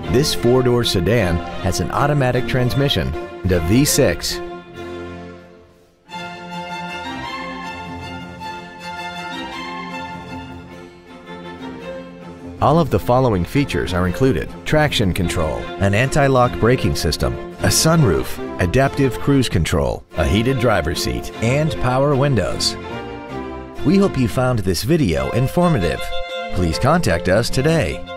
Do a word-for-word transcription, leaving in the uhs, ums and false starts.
This four-door sedan has an automatic transmission and a V six. All of the following features are included: traction control, an anti-lock braking system, a sunroof, adaptive cruise control, a heated driver's seat, and power windows. We hope you found this video informative. Please contact us today.